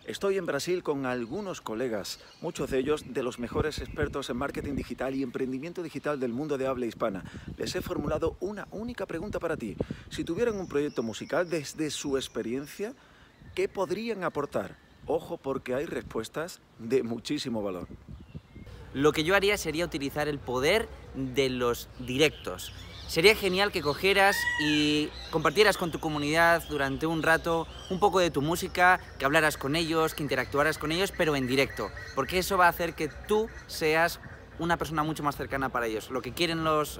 Estoy en Brasil con algunos colegas, muchos de ellos de los mejores expertos en marketing digital y emprendimiento digital del mundo de habla hispana. Les he formulado una única pregunta para ti. Si tuvieran un proyecto musical desde su experiencia, ¿qué podrían aportar? Ojo, porque hay respuestas de muchísimo valor. Lo que yo haría sería utilizar el poder de los directos. Sería genial que cogieras y compartieras con tu comunidad durante un rato un poco de tu música, que hablaras con ellos, que interactuaras con ellos, pero en directo, porque eso va a hacer que tú seas una persona mucho más cercana para ellos. Lo que quieren los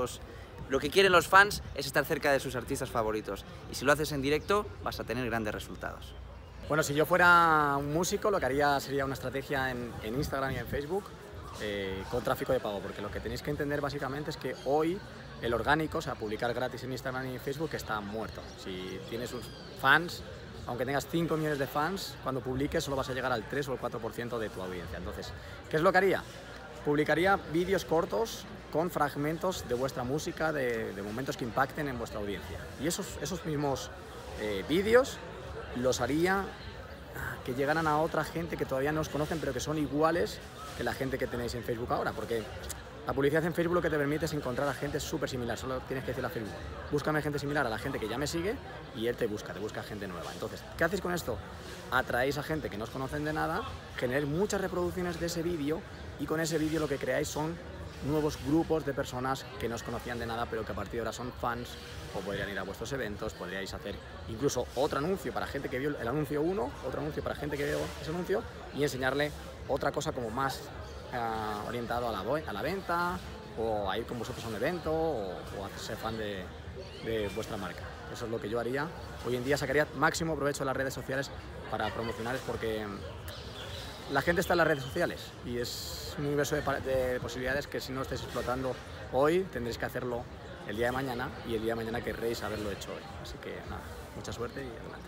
fans es estar cerca de sus artistas favoritos, y si lo haces en directo vas a tener grandes resultados. Bueno, si yo fuera un músico, lo que haría sería una estrategia en Instagram y en Facebook con tráfico de pago, porque lo que tenéis que entender básicamente es que hoy el orgánico, o sea, publicar gratis en Instagram y en Facebook, está muerto. Si tienes fans, aunque tengas 5 millones de fans, cuando publiques solo vas a llegar al 3 o el 4% de tu audiencia. Entonces, ¿qué es lo que haría? Publicaría vídeos cortos con fragmentos de vuestra música, de momentos que impacten en vuestra audiencia. Y esos mismos vídeos los haría que llegaran a otra gente que todavía no os conocen, pero que son iguales que la gente que tenéis en Facebook ahora, porque la publicidad en Facebook lo que te permite es encontrar a gente súper similar. Solo tienes que decirle a Facebook, búscame gente similar a la gente que ya me sigue, y él te busca gente nueva. Entonces, ¿qué hacéis con esto? Atraéis a gente que no os conocen de nada, generáis muchas reproducciones de ese vídeo, y con ese vídeo lo que creáis son nuevos grupos de personas que no os conocían de nada, pero que a partir de ahora son fans, o podrían ir a vuestros eventos, podríais hacer incluso otro anuncio para gente que vio el anuncio 1, otro anuncio para gente que vio ese anuncio, y enseñarle otra cosa como más orientado a la venta, o a ir con vosotros a un evento, o a hacerse fan de vuestra marca. Eso es lo que yo haría. Hoy en día sacaría máximo provecho de las redes sociales para promocionar, porque la gente está en las redes sociales y es un universo de posibilidades que si no estáis explotando hoy, tendréis que hacerlo el día de mañana, y el día de mañana querréis haberlo hecho hoy. Así que nada, mucha suerte y adelante.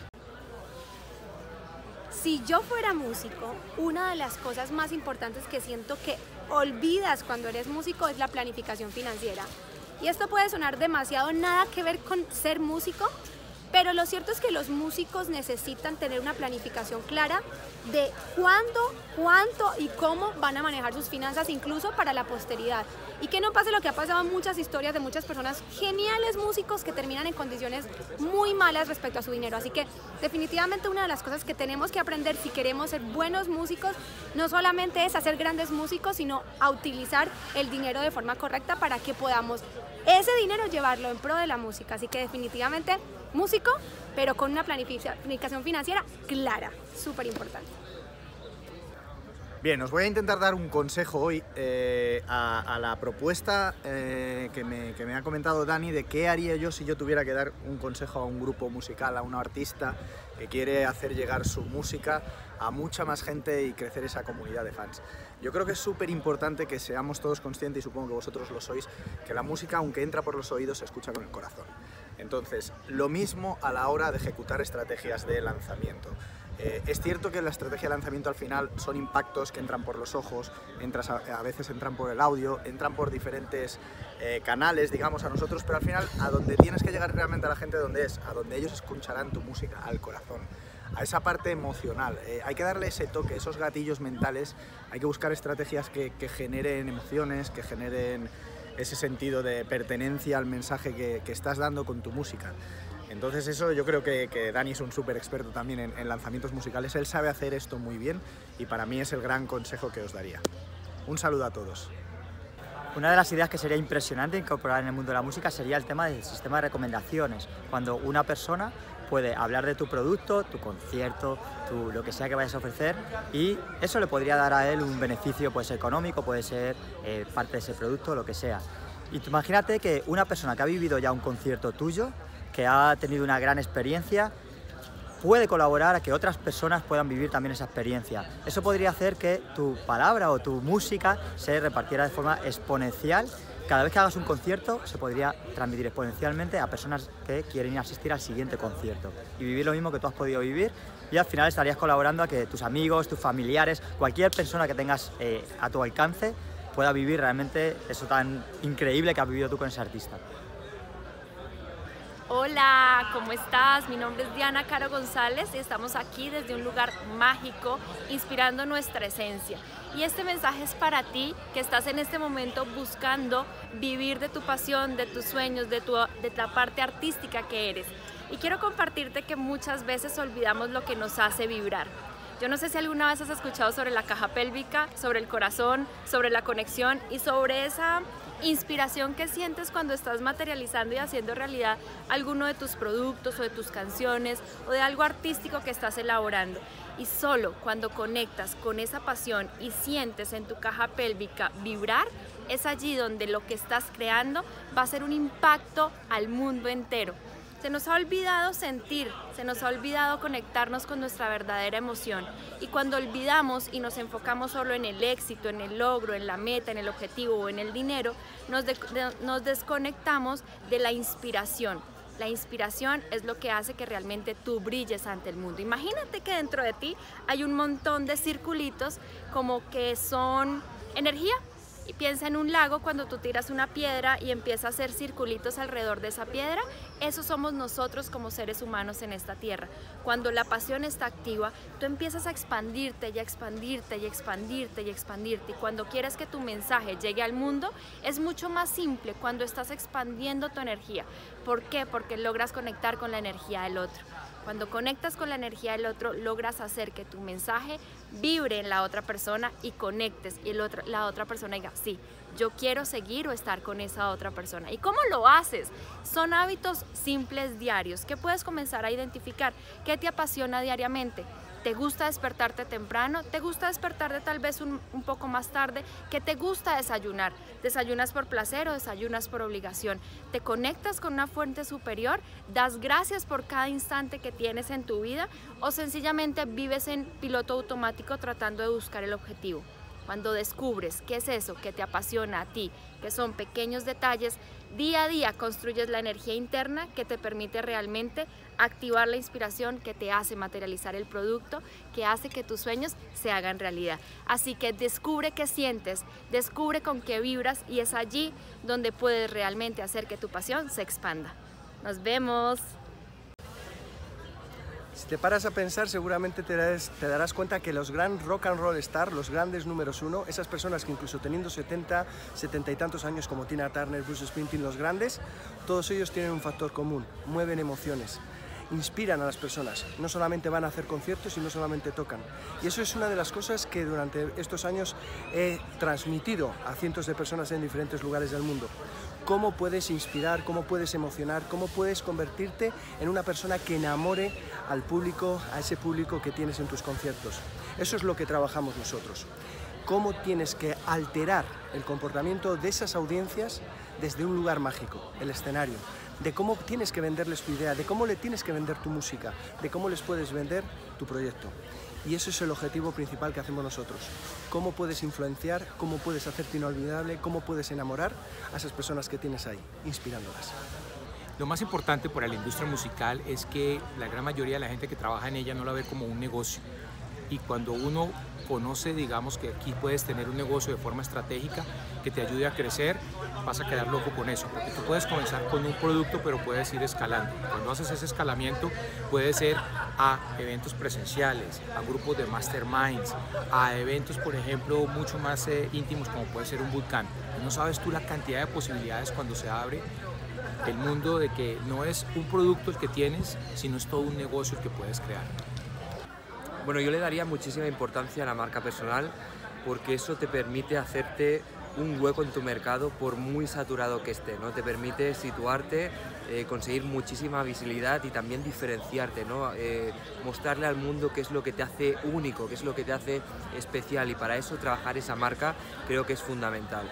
Si yo fuera músico, una de las cosas más importantes que siento que olvidas cuando eres músico es la planificación financiera. Y esto puede sonar demasiado nada que ver con ser músico, pero lo cierto es que los músicos necesitan tener una planificación clara de cuándo, cuánto y cómo van a manejar sus finanzas, incluso para la posteridad. Y que no pase lo que ha pasado en muchas historias de muchas personas, geniales músicos, que terminan en condiciones muy malas respecto a su dinero. Así que definitivamente una de las cosas que tenemos que aprender si queremos ser buenos músicos no solamente es hacer grandes músicos, sino a utilizar el dinero de forma correcta para que podamos ese dinero llevarlo en pro de la música. Así que definitivamente músico, pero con una planificación financiera clara, súper importante. Bien, os voy a intentar dar un consejo hoy a la propuesta que me ha comentado Dani de qué haría yo si yo tuviera que dar un consejo a un grupo musical, a un artista que quiere hacer llegar su música a mucha más gente y crecer esa comunidad de fans. Yo creo que es súper importante que seamos todos conscientes, y supongo que vosotros lo sois, que la música, aunque entra por los oídos, se escucha con el corazón. Entonces, lo mismo a la hora de ejecutar estrategias de lanzamiento. Es cierto que la estrategia de lanzamiento al final son impactos que entran por los ojos, a veces entran por el audio, entran por diferentes canales, digamos, a nosotros, pero al final a donde tienes que llegar realmente a la gente, donde es, a donde ellos escucharán tu música, al corazón, a esa parte emocional. Hay que darle ese toque, esos gatillos mentales, hay que buscar estrategias que generen emociones, que generen ese sentido de pertenencia al mensaje que estás dando con tu música. Entonces eso yo creo que Dani es un súper experto también en lanzamientos musicales, él sabe hacer esto muy bien, y para mí es el gran consejo que os daría. Un saludo a todos. Una de las ideas que sería impresionante incorporar en el mundo de la música sería el tema del sistema de recomendaciones, cuando una persona puede hablar de tu producto, tu concierto, lo que sea que vayas a ofrecer, y eso le podría dar a él un beneficio, puede ser económico, puede ser parte de ese producto, lo que sea. Y tú imagínate que una persona que ha vivido ya un concierto tuyo, que ha tenido una gran experiencia, puede colaborar a que otras personas puedan vivir también esa experiencia. Eso podría hacer que tu palabra o tu música se repartiera de forma exponencial. Cada vez que hagas un concierto se podría transmitir exponencialmente a personas que quieren asistir al siguiente concierto y vivir lo mismo que tú has podido vivir, y al final estarías colaborando a que tus amigos, tus familiares, cualquier persona que tengas a tu alcance pueda vivir realmente eso tan increíble que has vivido tú con ese artista. Hola, ¿cómo estás? Mi nombre es Diana Caro González y estamos aquí desde un lugar mágico, inspirando nuestra esencia. Y este mensaje es para ti, que estás en este momento buscando vivir de tu pasión, de tus sueños, de la parte artística que eres. Y quiero compartirte que muchas veces olvidamos lo que nos hace vibrar. Yo no sé si alguna vez has escuchado sobre la caja pélvica, sobre el corazón, sobre la conexión y sobre esa inspiración que sientes cuando estás materializando y haciendo realidad alguno de tus productos o de tus canciones o de algo artístico que estás elaborando. Y solo cuando conectas con esa pasión y sientes en tu caja pélvica vibrar, es allí donde lo que estás creando va a hacer un impacto al mundo entero. Se nos ha olvidado sentir, se nos ha olvidado conectarnos con nuestra verdadera emoción. Y cuando olvidamos y nos enfocamos solo en el éxito, en el logro, en la meta, en el objetivo o en el dinero, nos desconectamos de la inspiración. La inspiración es lo que hace que realmente tú brilles ante el mundo. Imagínate que dentro de ti hay un montón de circulitos como que son energía. Y piensa en un lago cuando tú tiras una piedra y empieza a hacer circulitos alrededor de esa piedra. Eso somos nosotros como seres humanos en esta tierra. Cuando la pasión está activa, tú empiezas a expandirte y a expandirte y a expandirte y a expandirte. Y cuando quieres que tu mensaje llegue al mundo, es mucho más simple cuando estás expandiendo tu energía. ¿Por qué? Porque logras conectar con la energía del otro. Cuando conectas con la energía del otro, logras hacer que tu mensaje vibre en la otra persona y conectes y la otra persona diga, sí, yo quiero seguir o estar con esa otra persona. ¿Y cómo lo haces? Son hábitos simples diarios que puedes comenzar a identificar. ¿Qué te apasiona diariamente? ¿Te gusta despertarte temprano? ¿Te gusta despertarte tal vez un poco más tarde? ¿Qué te gusta desayunar? ¿Desayunas por placer o desayunas por obligación? ¿Te conectas con una fuente superior? ¿Das gracias por cada instante que tienes en tu vida? ¿O sencillamente vives en piloto automático tratando de buscar el objetivo? Cuando descubres qué es eso que te apasiona a ti, que son pequeños detalles, día a día construyes la energía interna que te permite realmente activar la inspiración que te hace materializar el producto, que hace que tus sueños se hagan realidad. Así que descubre qué sientes, descubre con qué vibras y es allí donde puedes realmente hacer que tu pasión se expanda. ¡Nos vemos! Si te paras a pensar, seguramente te darás cuenta que los gran rock and roll stars, los grandes números uno, esas personas que incluso teniendo 70 y tantos años como Tina Turner, Bruce Springsteen, los grandes, todos ellos tienen un factor común, mueven emociones, inspiran a las personas, no solamente van a hacer conciertos y no solamente tocan. Y eso es una de las cosas que durante estos años he transmitido a cientos de personas en diferentes lugares del mundo. Cómo puedes inspirar, cómo puedes emocionar, cómo puedes convertirte en una persona que enamore al público, a ese público que tienes en tus conciertos. Eso es lo que trabajamos nosotros. Cómo tienes que alterar el comportamiento de esas audiencias desde un lugar mágico, el escenario, de cómo tienes que venderles tu idea, de cómo le tienes que vender tu música, de cómo les puedes vender tu proyecto. Y ese es el objetivo principal que hacemos nosotros. Cómo puedes influenciar, cómo puedes hacerte inolvidable, cómo puedes enamorar a esas personas que tienes ahí, inspirándolas. Lo más importante para la industria musical es que la gran mayoría de la gente que trabaja en ella no la ve como un negocio. Y cuando uno conoce, digamos, que aquí puedes tener un negocio de forma estratégica que te ayude a crecer, vas a quedar loco con eso, porque tú puedes comenzar con un producto, pero puedes ir escalando. Cuando haces ese escalamiento, puede ser a eventos presenciales, a grupos de masterminds, a eventos, por ejemplo, mucho más íntimos, como puede ser un bootcamp. No sabes tú la cantidad de posibilidades cuando se abre el mundo de que no es un producto el que tienes, sino es todo un negocio el que puedes crear. Bueno, yo le daría muchísima importancia a la marca personal porque eso te permite hacerte un hueco en tu mercado por muy saturado que esté, ¿no? Te permite situarte, conseguir muchísima visibilidad y también diferenciarte, ¿no? Mostrarle al mundo qué es lo que te hace único, qué es lo que te hace especial y para eso trabajar esa marca creo que es fundamental.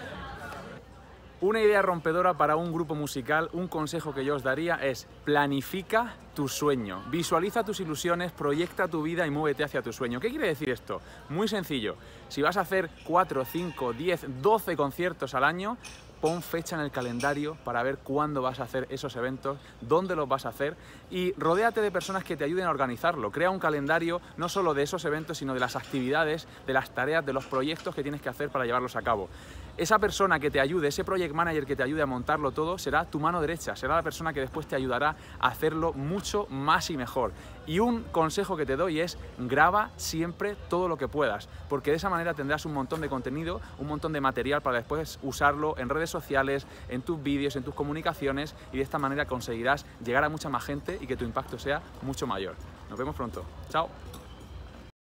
Una idea rompedora para un grupo musical, un consejo que yo os daría es planifica tu sueño, visualiza tus ilusiones, proyecta tu vida y muévete hacia tu sueño. ¿Qué quiere decir esto? Muy sencillo, si vas a hacer 4, 5, 10, 12 conciertos al año, pon fecha en el calendario para ver cuándo vas a hacer esos eventos, dónde los vas a hacer y rodéate de personas que te ayuden a organizarlo. Crea un calendario no solo de esos eventos, sino de las actividades, de las tareas, de los proyectos que tienes que hacer para llevarlos a cabo. esa persona que te ayude, ese project manager que te ayude a montarlo todo, será tu mano derecha, será la persona que después te ayudará a hacerlo mucho más y mejor. Y un consejo que te doy es: graba siempre todo lo que puedas, porque de esa manera tendrás un montón de contenido, un montón de material para después usarlo en redes sociales, en tus vídeos, en tus comunicaciones, y de esta manera conseguirás llegar a mucha más gente y que tu impacto sea mucho mayor. Nos vemos pronto. Chao.